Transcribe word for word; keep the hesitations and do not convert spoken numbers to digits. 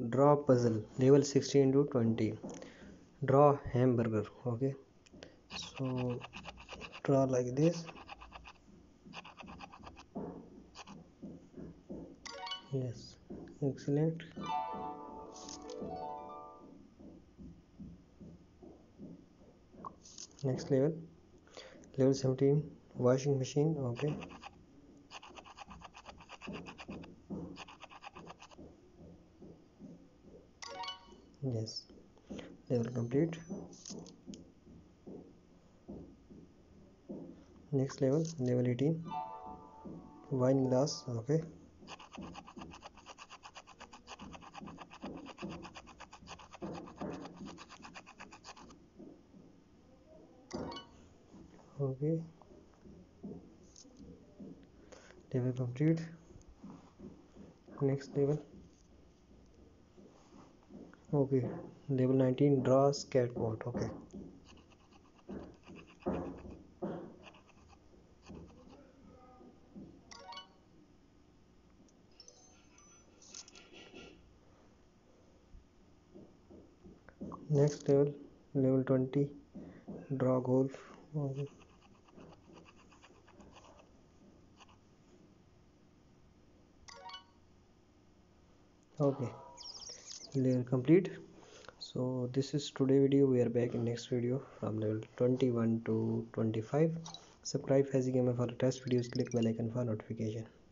draw puzzle level sixteen to twenty. Draw hamburger. Okay, so draw like this. Yes, excellent. Next level, level seventeen, washing machine. Okay, yes, level complete. Next level, level eighteen, wine glass. Okay, okay, level complete. Next level, okay, level nineteen, draw skateboard. Okay, next level, level twenty, draw golf. Okay, okay, level complete. So this is today video. We are back in next video from level twenty-one to twenty-five. Subscribe Fazzy Gamer for latest videos. Click bell icon for notification.